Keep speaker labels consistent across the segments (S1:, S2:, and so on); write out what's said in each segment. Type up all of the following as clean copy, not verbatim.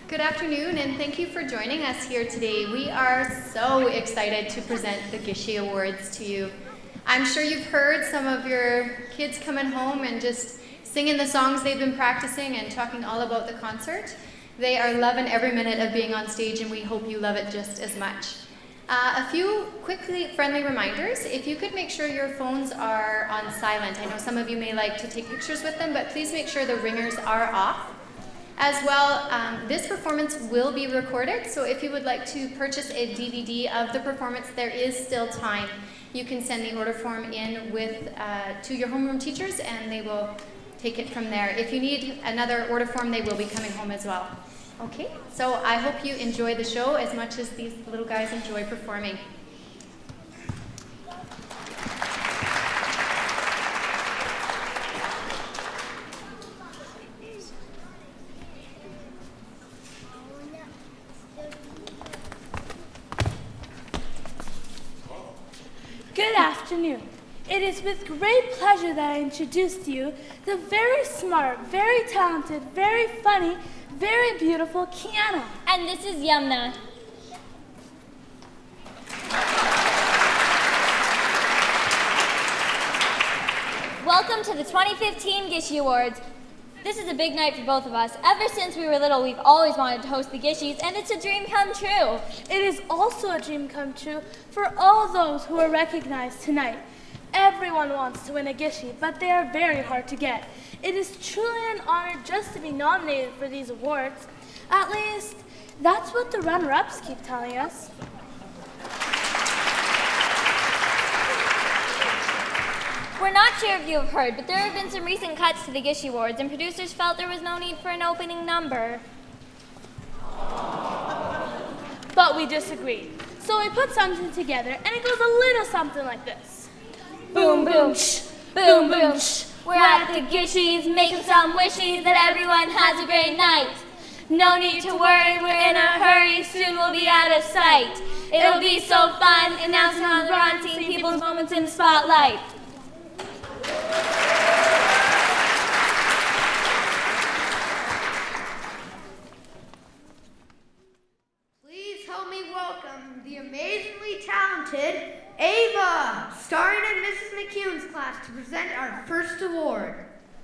S1: Good afternoon, and thank you for joining us here today. We are so excited to present the Gishi Awards to you. I'm sure you've heard some of your kids coming home and just singing the songs they've been practicing and talking all about the concert. They are loving every minute of being on stage, and we hope you love it just as much. A few quickly friendly reminders. If you could make sure your phones are on silent. I know some of you may like to take pictures with them, but please make sure the ringers are off. As well, this performance will be recorded, so if you would like to purchase a DVD of the performance, there is still time. You can send the order form in to your homeroom teachers, and they will take it from there. If you need another order form, they will be coming home as well. Okay, so I hope you enjoy the show as much as these little guys enjoy performing.
S2: Good afternoon. It is with great pleasure that I introduce to you the very smart, very talented, very funny, very beautiful Kiana.
S3: And this is Yamna. Welcome to the 2015 Gishi Awards. This is a big night for both of us. Ever since we were little, we've always wanted to host the Gishis, and it's a dream come true.
S2: It is also a dream come true for all those who are recognized tonight. Everyone wants to win a Gishi, but they are very hard to get. It is truly an honor just to be nominated for these awards. At least, that's what the runner-ups keep telling us.
S3: We're not sure if you have heard, but there have been some recent cuts to the Gishi Awards, and producers felt there was no need for an opening number.
S2: But we disagreed. So we put something together, and it goes a little something like this.
S3: Boom, boom, shh, boom, boom, shh. We're at the Gishis, making some wishes that everyone has a great night. No need to worry, we're in a hurry, soon we'll be out of sight. It'll be so fun, announcing on the run, seeing people's moments in the spotlight.
S4: Please help me welcome the amazingly talented Ava, starring in Mrs. McCune's class, to present our first award.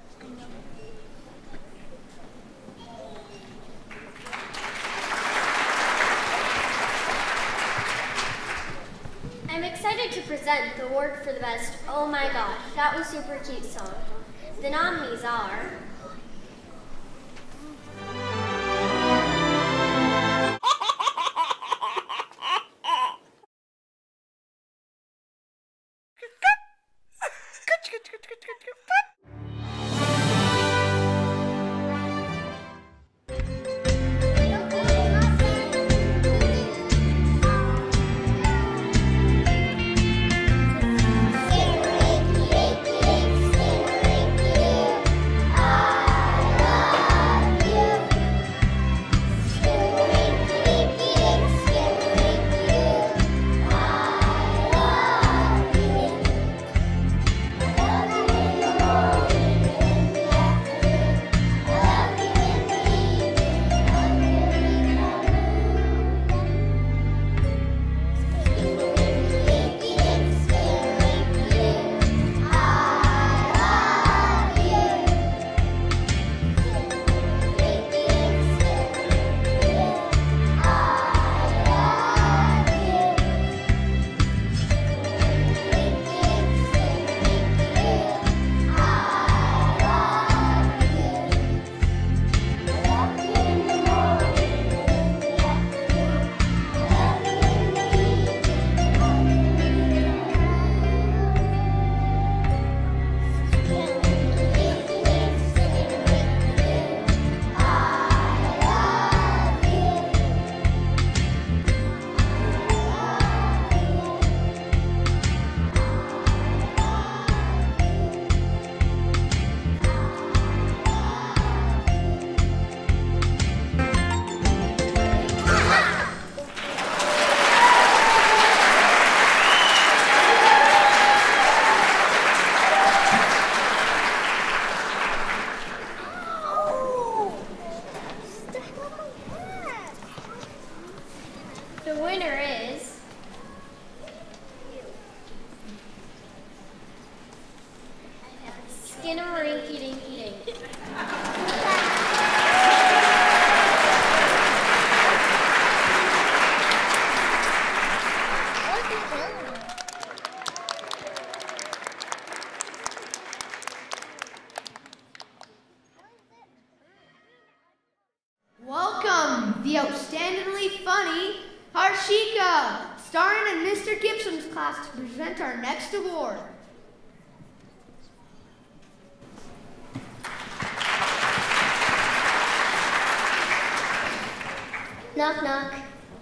S5: I'm excited to present the award for the best "Oh My Gosh, That Was Super Cute" song. The nominees are Skinnamarink eating.
S4: Welcome, the outstandingly funny Harshika, starring in Mr. Gibson's class to present our next award.
S5: Knock, knock.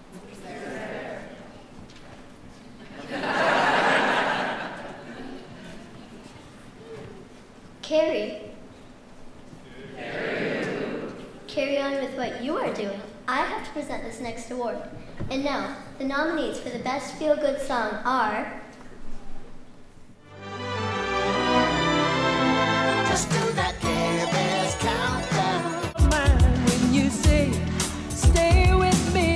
S5: Carrie. Carry on with what you are doing. I have to present this next award. And now, the nominees for the Best Feel-Good Song are...
S6: Just do that Care Bears countdown. Mind when you say, stay with me.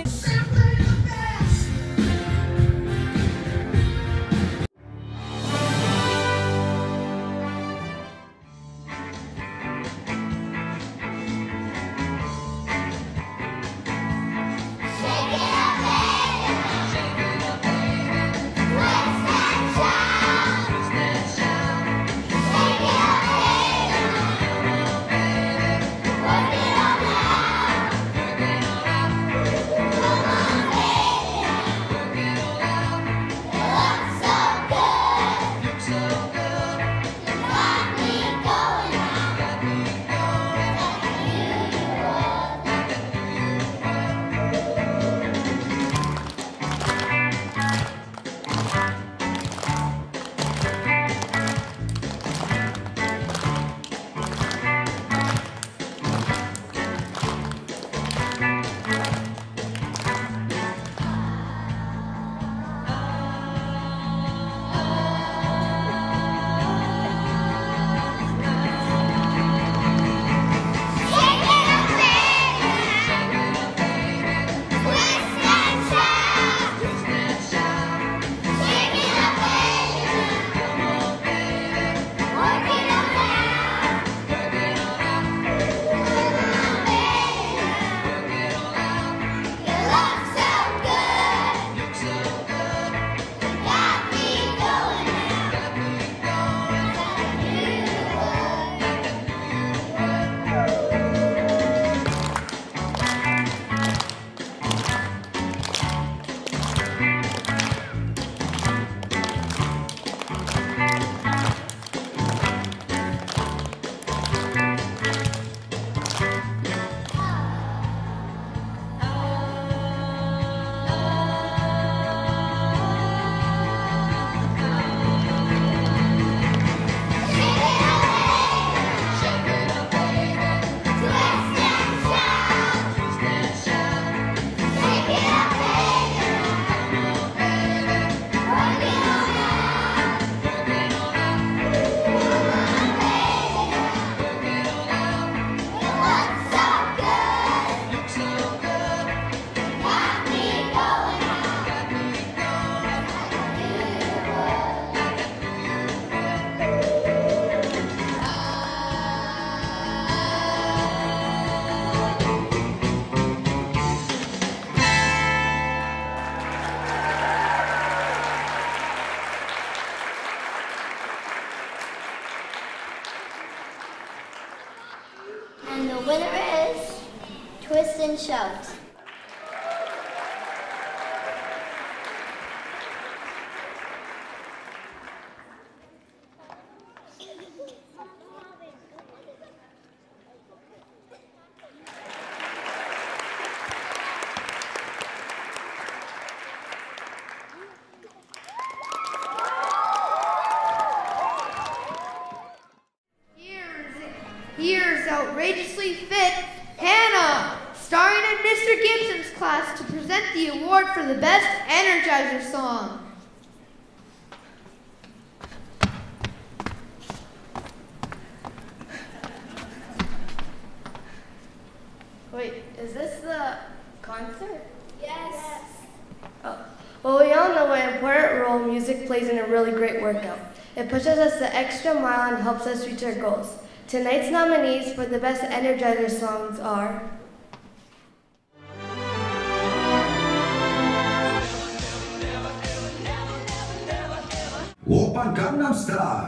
S5: And the winner is Twist and Shout.
S4: Here's outrageously fit Hannah, starring in Mr. Gibson's class to present the award for the Best Energizer Song.
S7: Wait, is this the concert?
S2: Yes.
S7: Oh. Well, we all know what important role music plays in a really great workout.
S8: It pushes us the extra mile and helps us reach our goals. Tonight's nominees for the best Energizer songs are
S9: Oppa Gangnam Style.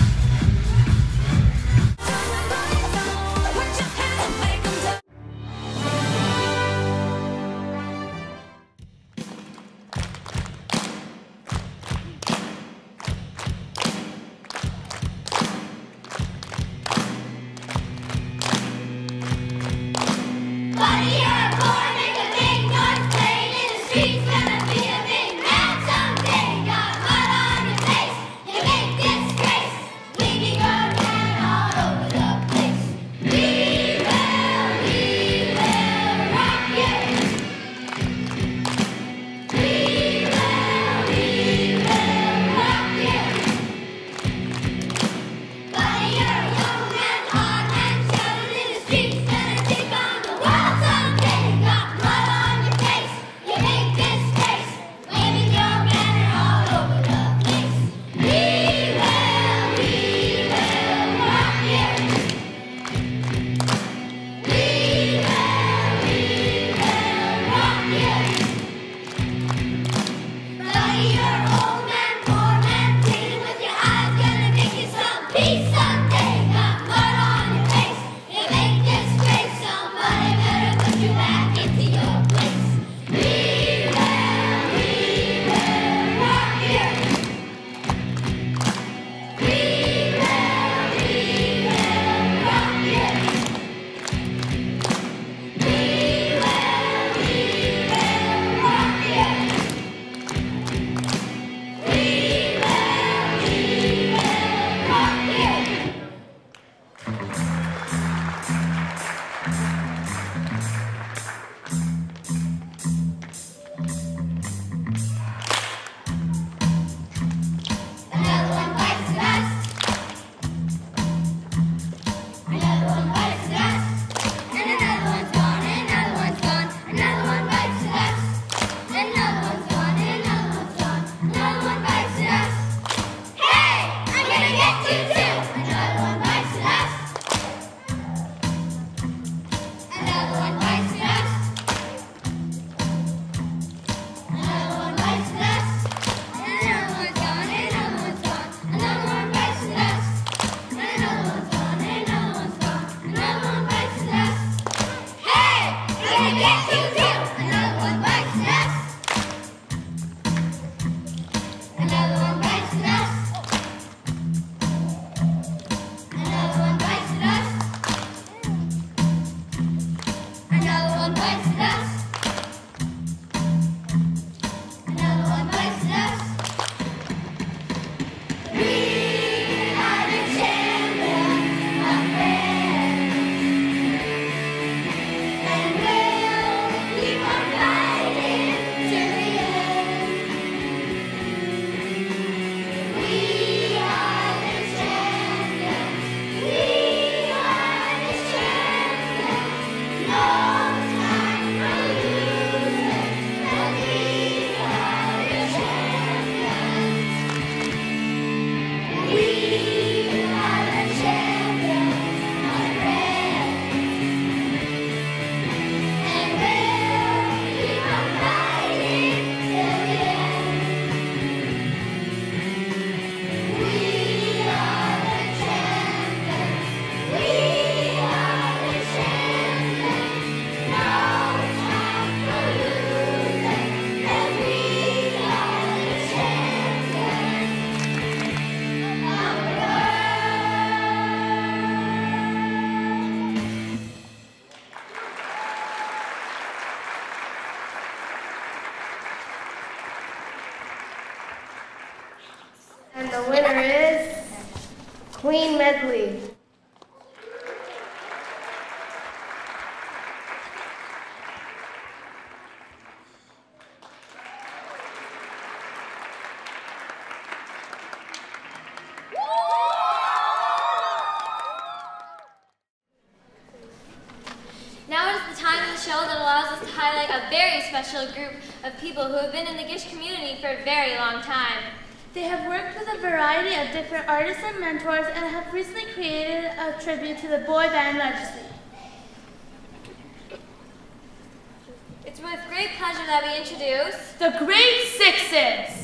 S8: And the winner is Queen Medley.
S3: Now is the time of the show that allows us to highlight a very special group of people who have been in the Gish community for a very long time.
S2: They have worked with a variety of different artists and mentors and have recently created a tribute to the boy band Legacy.
S3: It's with great pleasure that we introduce
S2: The Great Sixes!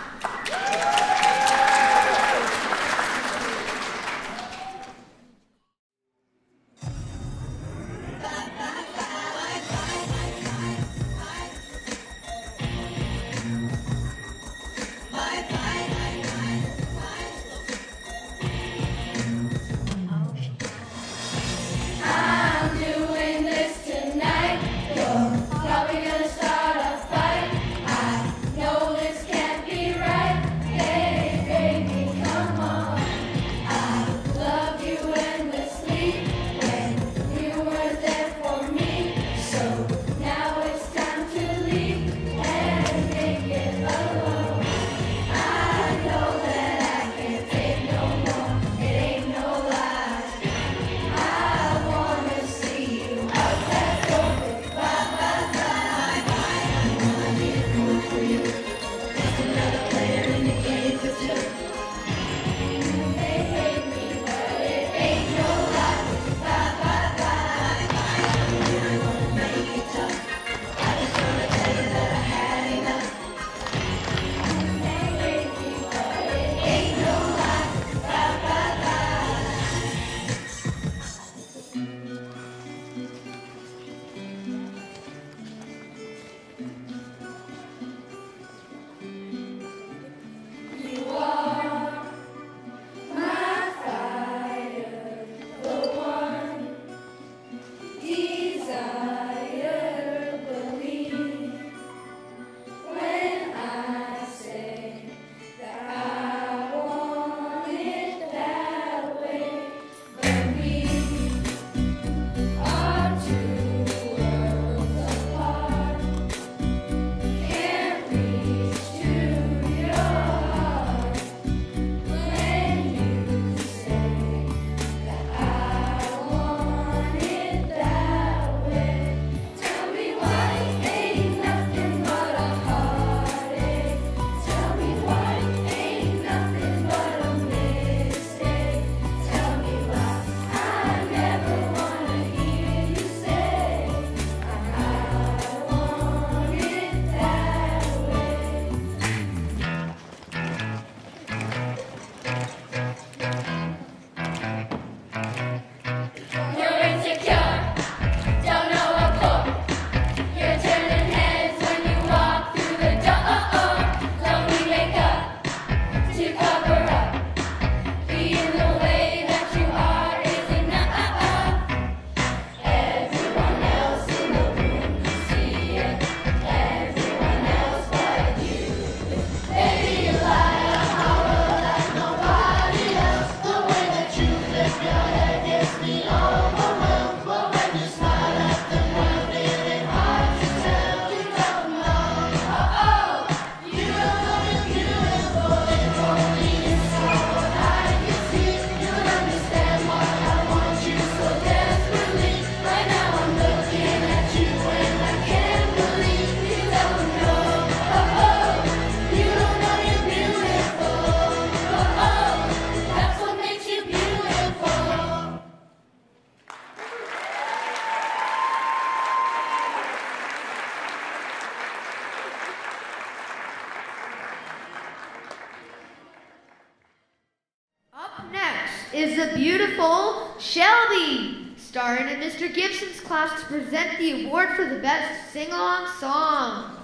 S4: Is the beautiful Shelby, starring in Mr. Gibson's class to present the award for the best sing-along song.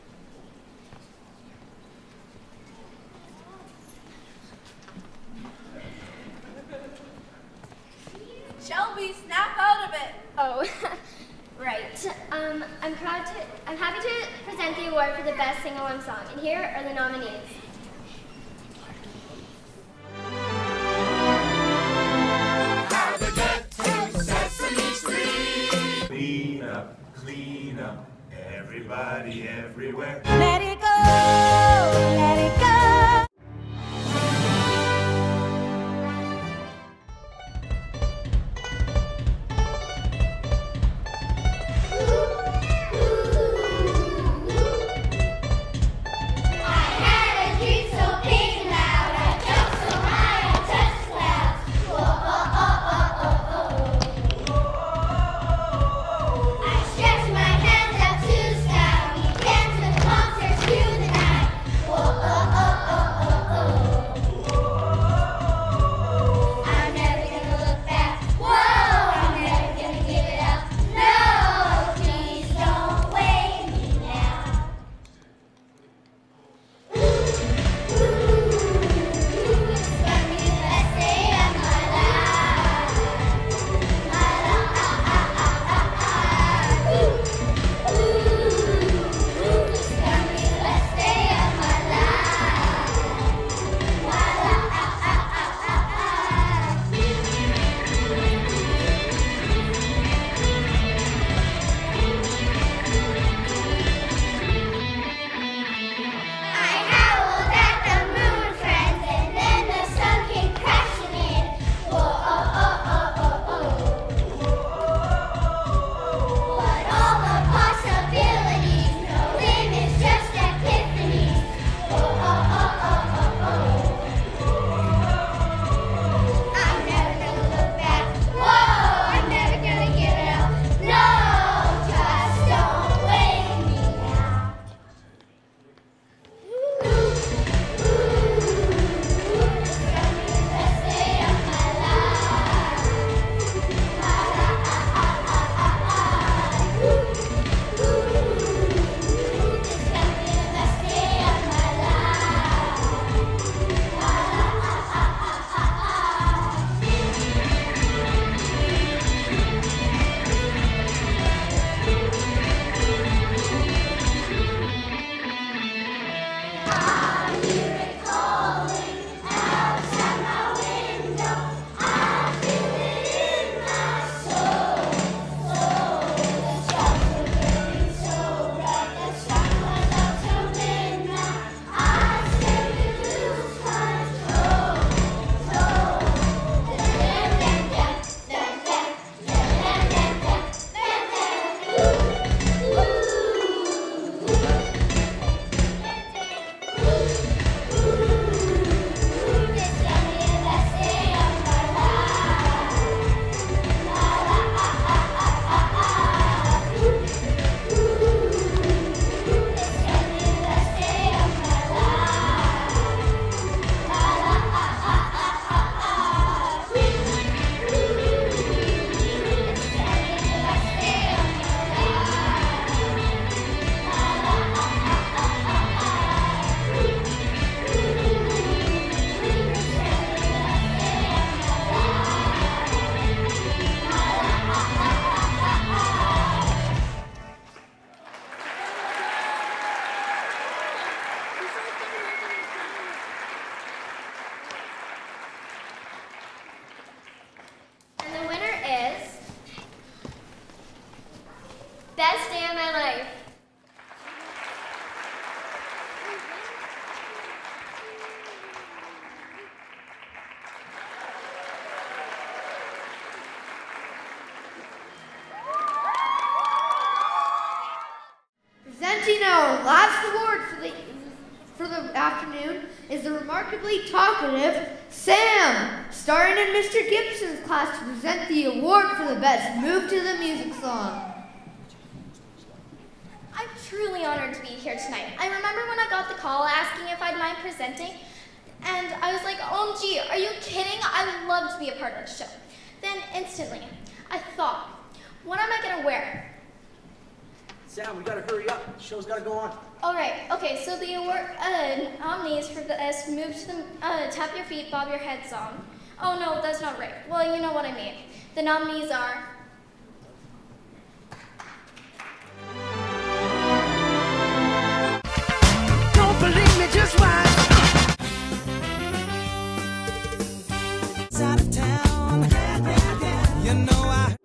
S3: Shelby, snap out of it.
S5: Oh, right. I'm happy to present the award for the best sing-along song, and here are the nominees.
S6: How to get to Sesame Street. Clean up, everybody everywhere.
S3: Let it go, let it go.
S5: I had a dream so big.
S4: is the remarkably talkative Sam, starring in Mr. Gibson's class to present the award for the best Move to the Music song.
S9: I'm truly honored to be here tonight. I remember when I got the call asking if I'd mind presenting, and I was like, OMG, are you kidding? I would love to be a part of the show. Then instantly, I thought, what am I gonna wear?
S10: Sam, we gotta hurry up. The show's gotta go on.
S9: All right, okay, so the award nominees for the best Move to the Tap Your Feet, Bob Your Head song. Oh no, that's not right. Well, you know what I mean. The nominees are
S6: Don't believe me, just watch. It's out of town. You know I.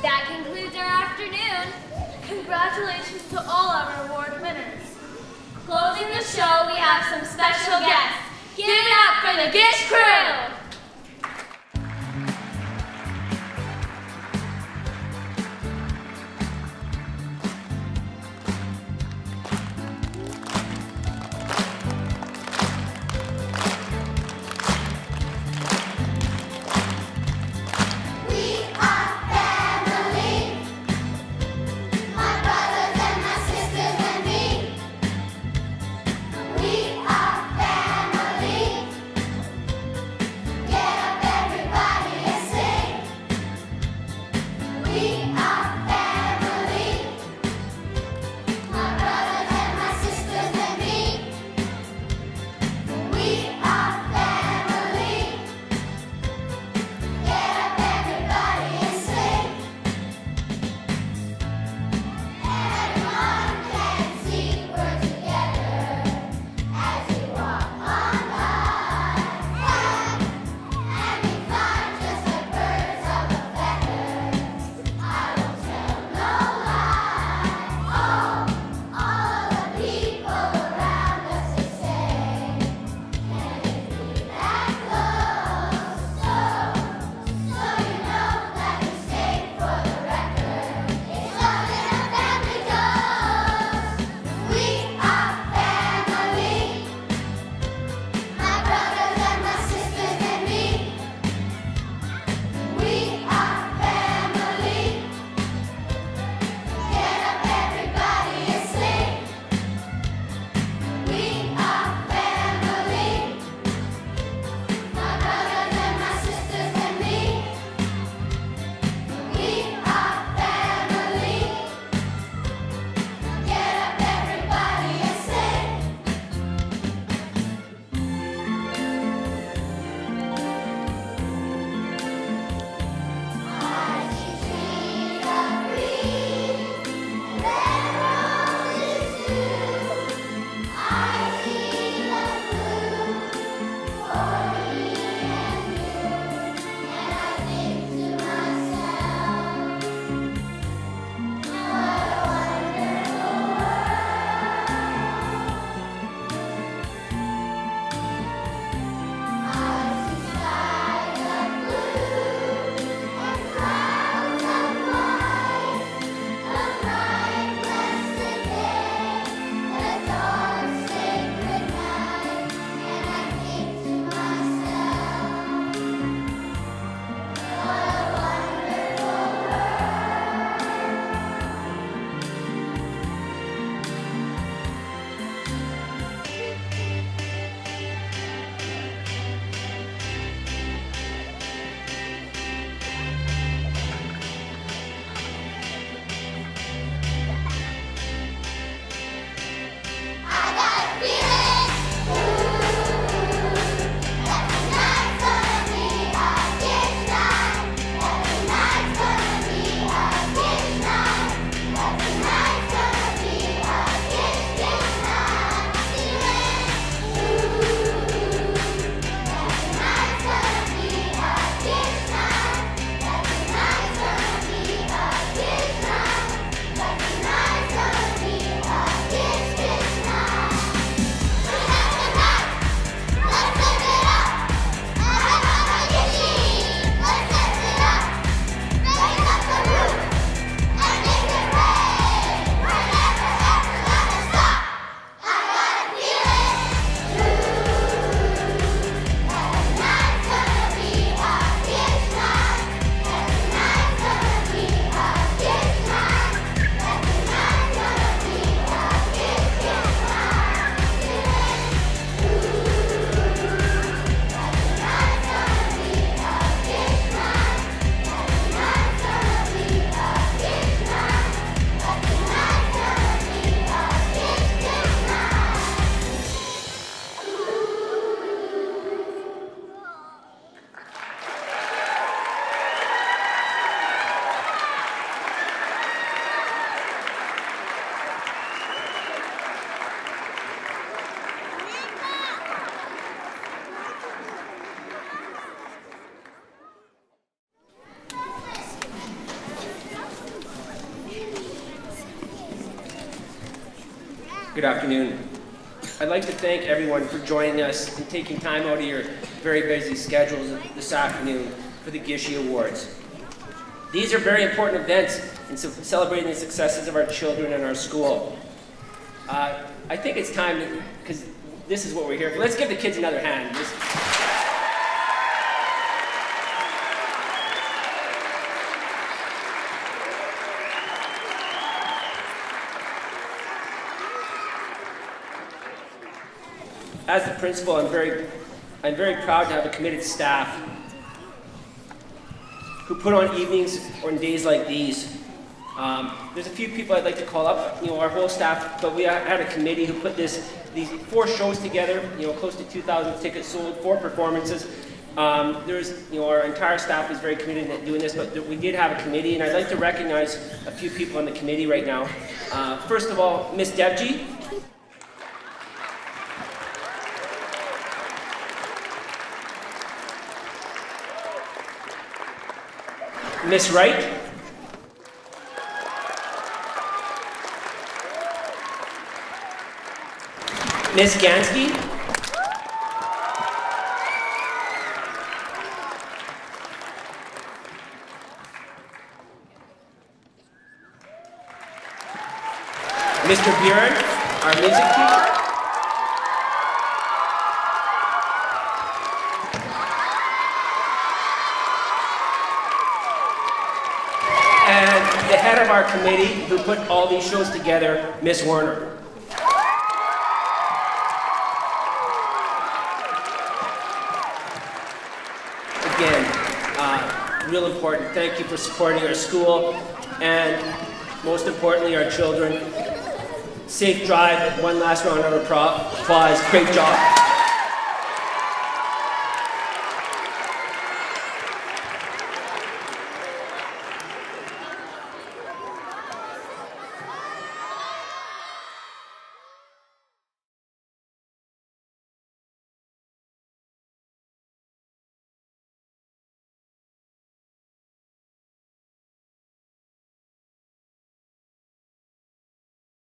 S3: That concludes our afternoon.
S2: Congratulations to all our award winners.
S3: Closing the show, we have some special guests. Give it up for the Gish crew!
S11: I don't Good afternoon. I'd like to thank everyone for joining us and taking time out of your very busy schedules this afternoon for the Gishi Awards. These are very important events in celebrating the successes of our children and our school. I think it's time, because this is what we're here for. Let's give the kids another hand. As the principal, I'm very proud to have a committed staff who put on evenings or in days like these. There's a few people I'd like to call up, our whole staff, but we had a committee who put these 4 shows together, close to 2,000 tickets sold, 4 performances. Our entire staff is very committed to doing this, but we did have a committee, and I'd like to recognize a few people on the committee right now. First of all, Miss Devji. Miss Wright. Miss Gansky. Mr. Buren, our music teacher. And the head of our committee who put all these shows together, Miss Warner. Again, real important. Thank you for supporting our school and most importantly our children. Safe drive. One last round of applause. Great job.